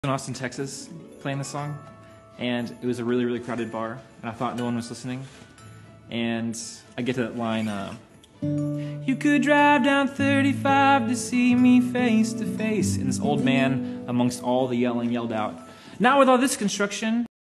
In Austin, Texas, playing this song, and it was a really, really crowded bar, and I thought no one was listening, and I get to that line, you could drive down 35 to see me face to face, and this old man, amongst all the yelling, yelled out, "Not with all this construction."